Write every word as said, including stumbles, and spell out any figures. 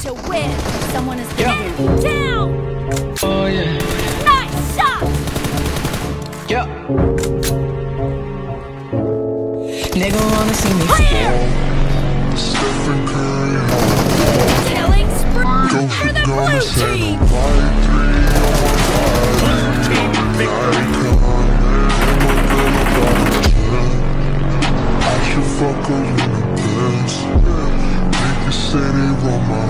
to win. Someone is Yeah. getting down. Oh yeah. Nice shot. Yeah. Nigga wanna see me Clear. Stephen Curry, Killing spree Go for the gonna blue set team. a white three on my body. Icon, I should fuck her in the past. Niggas say they want my